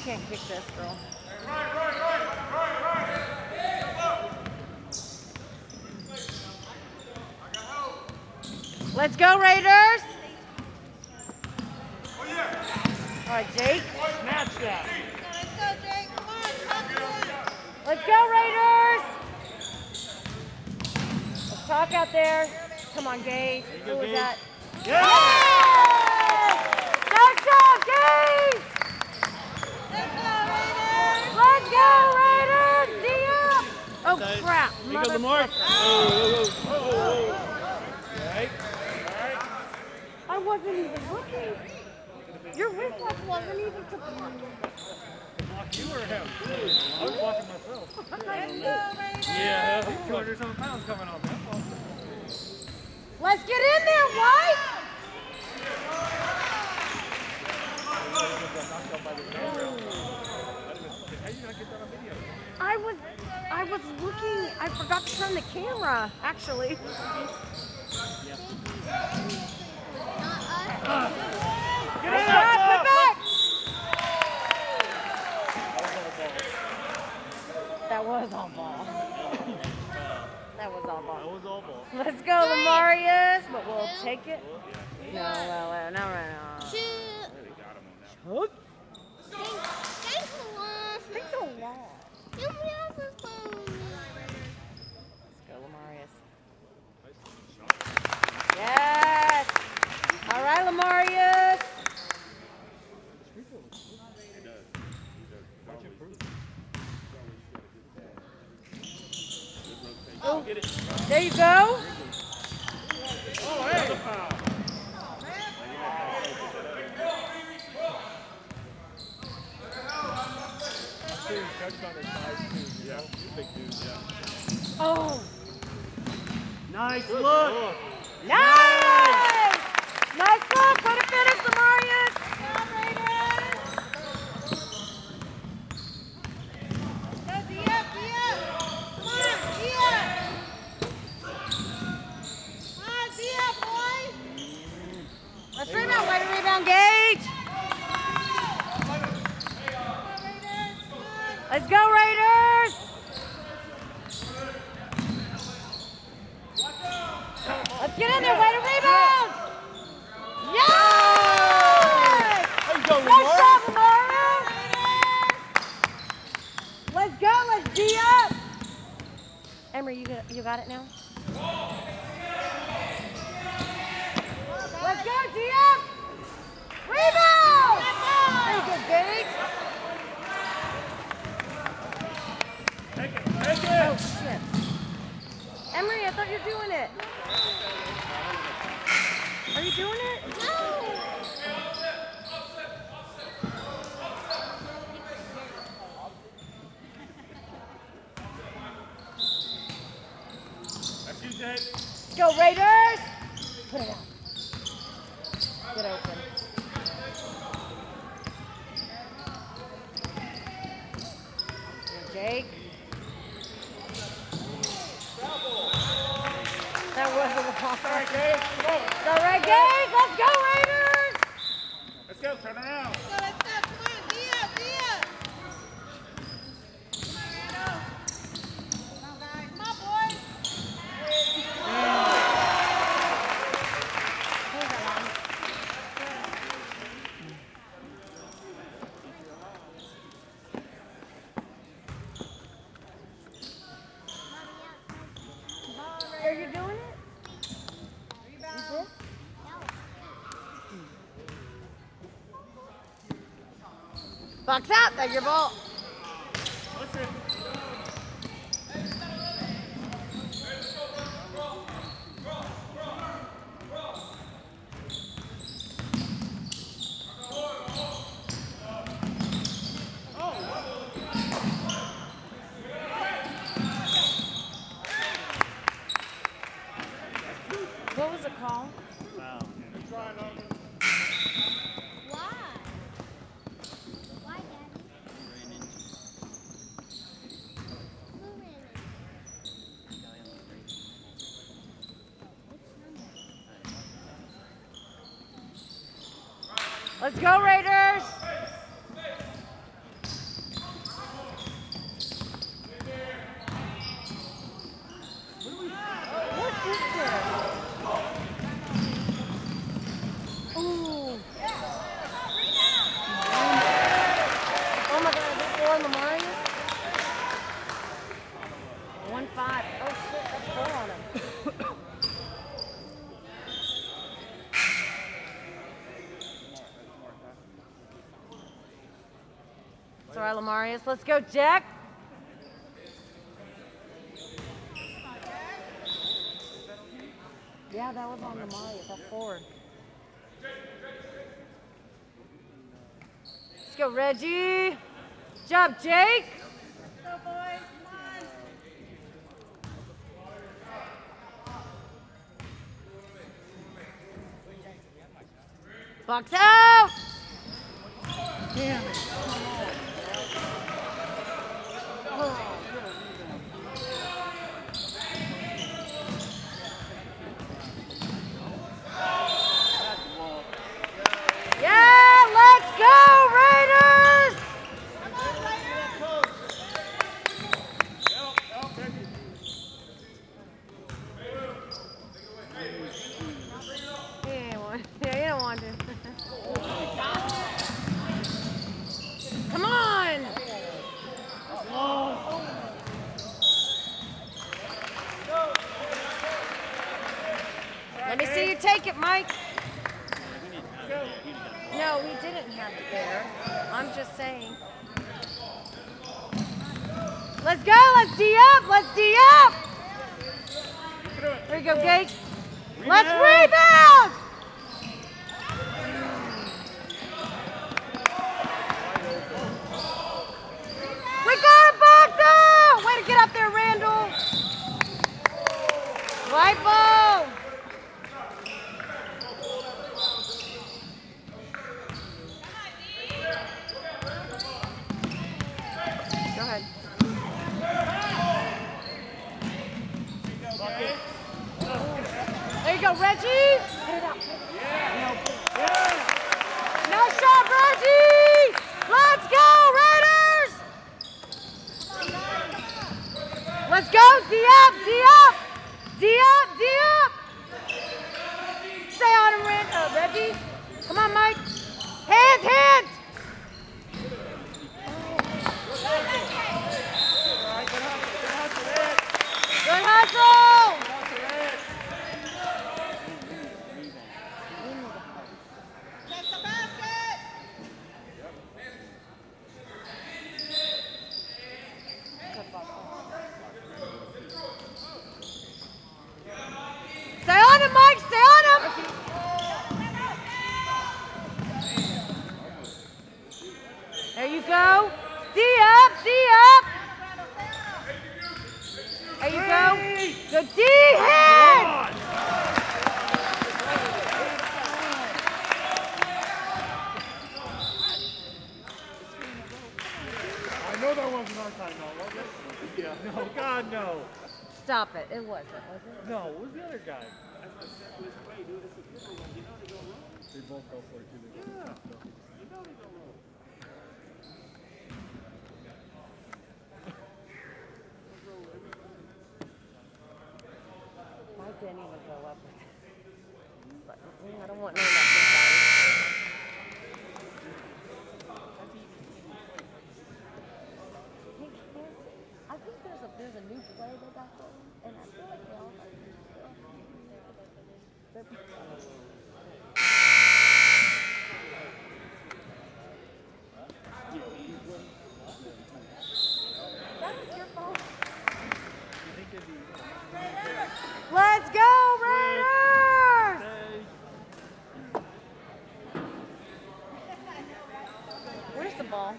can't kick this, girl. Let's go, Raiders! All right, Jake. Snatch that. Let's go, Jake. Come on. Let's go, Raiders! Let's talk out there. Come on, Gage. Who was that? Yeah! Nice job, Gage! Let's go, Raiders! Let's go, Raiders! Dia! Oh, crap. Here you go, Lamar. Right. I wasn't even looking. Your wristwatch wasn't even to You or him? I was watching myself. Let's go, Raiders! Yeah. 200 something pounds coming on. Let's get in there, White! I was looking. I forgot to turn the camera, actually. Not Get in, come back! That was all ball. That was all ball. That was all ball. Let's go, Lamarius, but we'll take it. No, no. Shoot. Hook. Thanks a lot. Thanks a lot. You have a phone. Let's go, Lamarius. Yes. All right, Lamarius. Oh, there you go. Oh, hey. Foul. Oh. Nice look. Nice. Nice look. What a finish, Lamarius. Go, Dia. Come on, Dia. Come on, Dia, boy. Let's rebound. Way to rebound, Gage. Let's go, Raiders. Let's get in there. Way to rebound. Yes! There you go, Nice Lamar. job, Lamarius. Let's go. Let's D up. Emery, you got it now? Let's go, D up. Rebound. There you go, Gage. Take it. Oh, shit. Emery, I thought you were doing it. Are you doing it? No. That's you, Jake. Let's go, Raiders. Put it out. Get open. Here, Jake. That wasn't a pop. All right, Dave. Come on. All right, Gage. Let's go, Raiders. Let's go. Turn around. Let's go. Come on, Dia. Come on, Rando. Come on, guys. Come on, boys. Are you doing it? Rebound. Box out. That's your ball. Listen. What was the call? Foul. Why? Why, Daddy? Who ran it? Let's go, Raiders. Marius. Let's go, Jack. Yeah, that was on the Marius. That's 4. Let's go, Reggie. Good job, Jake. Go, boys. Come on. Box out. Damn it. Yeah, let's go, Raiders! Come on, Raiders. Yeah, you don't want to. Come on! Let me see you take it, Mike. No, we didn't have it there. I'm just saying. Let's go, let's D up, let's D up! There you go, Gage. Let's rebound! We got a box out! Way to get up there, Randall. Right ball. Go ahead. There you go, Reggie. Put it up. No shot, Reggie. Let's go, Raiders. Let's go, D up, D up. D up, D up. Stay on him, Reggie. Come on, Mike. Hands, hands. Good hustle. Take the basket. Stay on him, Mike. Stay on him. There you go. D up, D up. There you go. Good D hands. I know that wasn't our time, no, was it? Yeah. No, God, no. Stop it. It wasn't, was it? No, it was the other guy. They both go for it, too. Yeah. I didn't even go up with it. It's like, I don't want no nothing. I think there's a new play they got going, and I feel like they all like that was your fault. Let's go, Raiders! Where's the ball?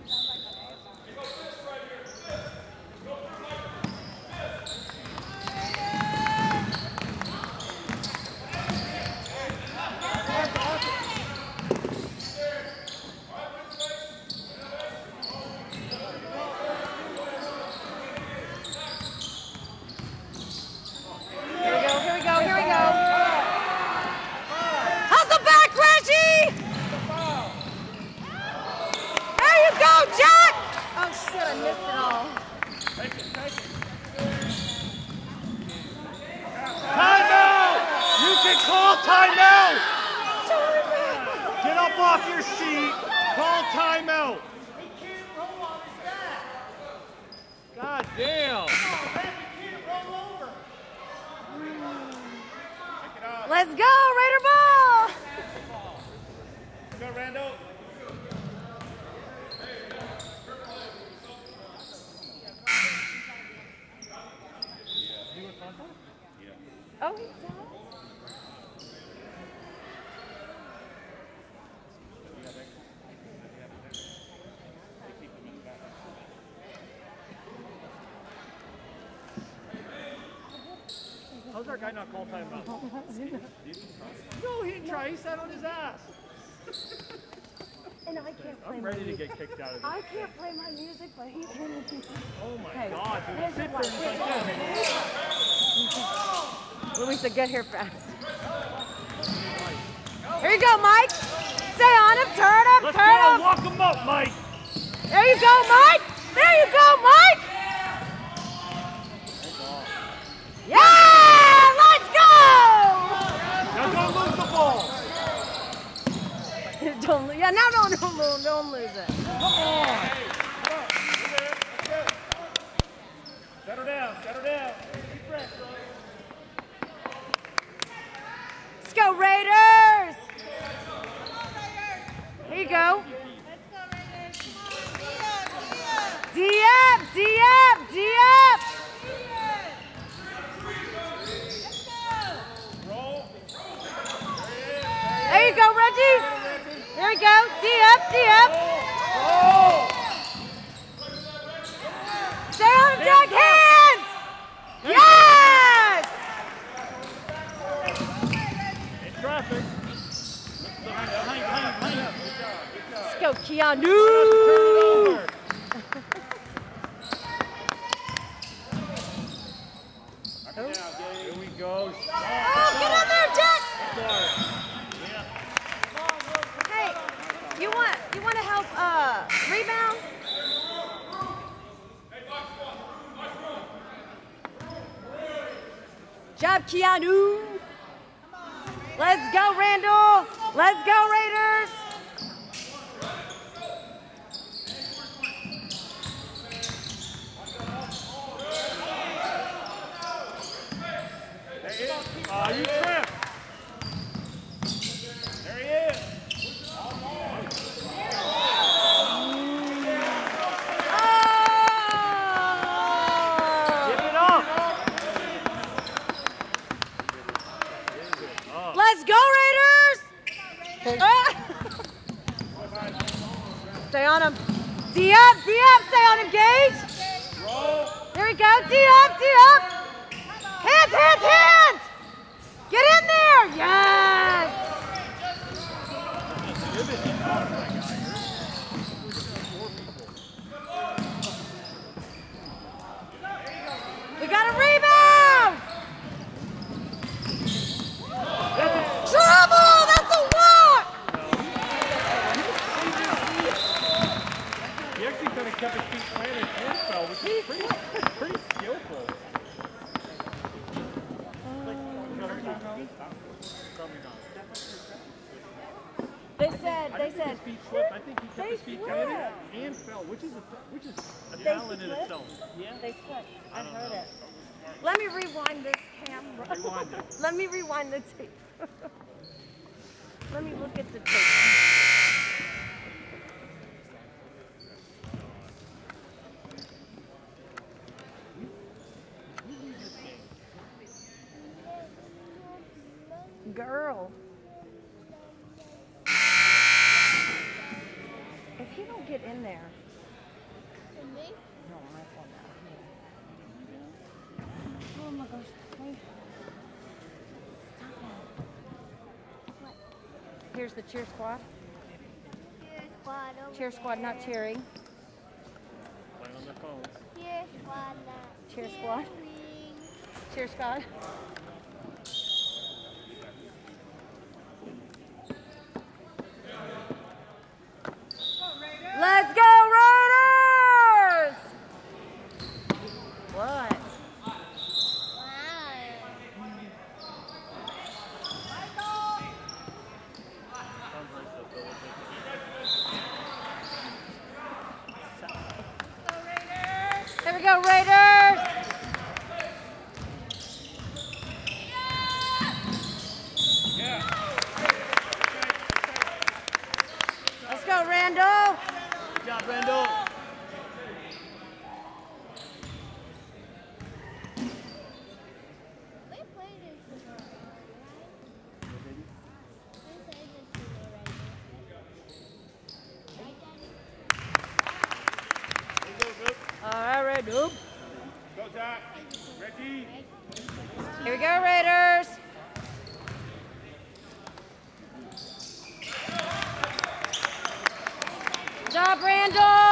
Timeout! Get up off your seat. Call timeout. God damn. Let's go, Raider ball. Go, Randall. No, he does. How's our guy not call timeout? No, he didn't try. He sat on his ass. And I can't play I'm my ready to music. get kicked out of this. I can't play my music, but he can. Oh my Hey, God, dude. here's Sit what- there and like, Louisa, get here fast. Here you go, Mike. Stay on him, turn him, let's turn go. him. Walk him up, Mike. There you go, Mike. There you go, Mike. Yeah, let's go. Now don't lose the ball. Don't lose it. Come on. Settle down, settle down. Deep breath, bro. Let's go, Raiders. Here you go. D up, D up, D up. Roll. There you go, Reggie. There you go. D up, D up. Roll. Stay on him, Doug. Hands. Yes. In traffic. Behind. Let's go, Keanu. Turn it over. Here we go. Oh, get on there, Jack. Hey, you want to help rebound? Job, Keanu. Let's go, Randall. Let's go, Raiders. You trip. There he is. Give it up. Let's go, Raiders! Stay on him. D up, stay on him, Gage. Roll. There we go, D up. Hands! Get in there! Yes! We got a rebound! Trouble! That's a walk! He actually kind of kept his feet planted and fell, which is pretty skillful. Probably not. They said, His feet slipped. I think he kept his feet planted and fell, which is a talent in itself. Yeah. They slipped. I heard it. Let me rewind this camera. Rewind it. Let me rewind the tape. Let me look at the tape. Girl. If you don't get in there. No, my phone now. Oh my gosh. Hey. Stop it. What? Here's the cheer squad. Cheer squad, not cheering. Playing on their phones. Cheer squad. Cheer squad. Let's go, Raiders! What? Here we go, Raiders! Let's go, Randall! Good job, Randall. noob. Go, Zach. Reggie. Here we go, Raiders. Good job, Randall.